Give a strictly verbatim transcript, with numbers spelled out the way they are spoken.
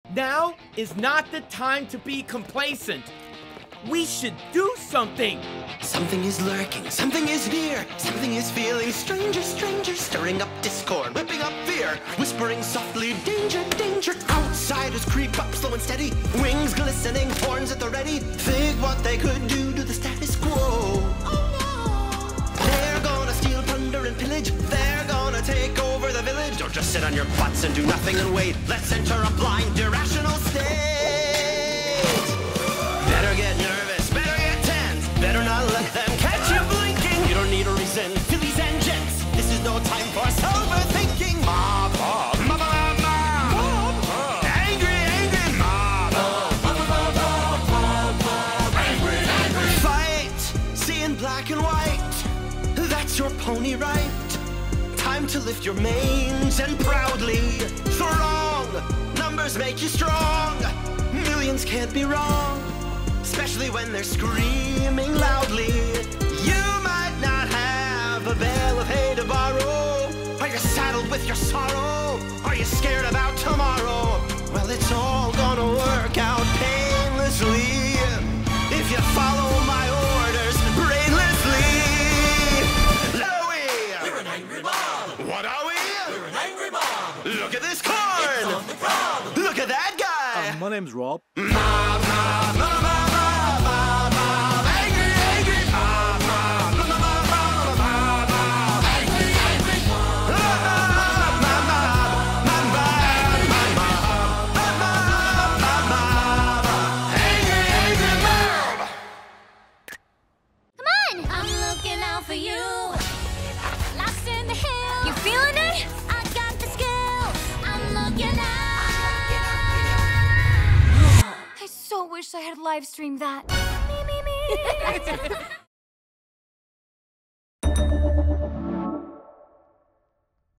Now is not the time to be complacent. We should do something. Something is lurking, something is near, something is feeling stranger, stranger, stirring up discord, whipping up fear, whispering softly, danger, danger. Outsiders creep up slow and steady, wings glistening, horns at the ready. Think what they could do to the status quo. Oh no! They're gonna steal, plunder, and pillage. They're gonna take over the village. Don't just sit on your butts and do nothing and wait. Let's enter a blind, irrational state. Better get nervous, better get tense. Better not let them catch you blinking. You don't need a reason, fillies and gents. This is no time for sober thinking. Mob, mob, mob, mob, mob, mob. Angry, angry mob. Mob, mob, mob, mob, mob, mob. Angry, angry. Fight, see in black and white. That's your pony right. Time to lift your manes and proudly throng. Numbers make you strong. Millions can't be wrong. Especially when they're screaming loudly. You might not have a bale of hay to borrow. Are you saddled with your sorrow? Are you scared about tomorrow? Well, it's all gonna work out painlessly if you follow my orders brainlessly. Louie! We're an angry mob. What are we? We're an angry mob. Look at this corn. It's on the ground. Look at that guy. Uh, my name's Rob. Mob, mob, mob, mob. I wish I had live streamed that. Me, me, me.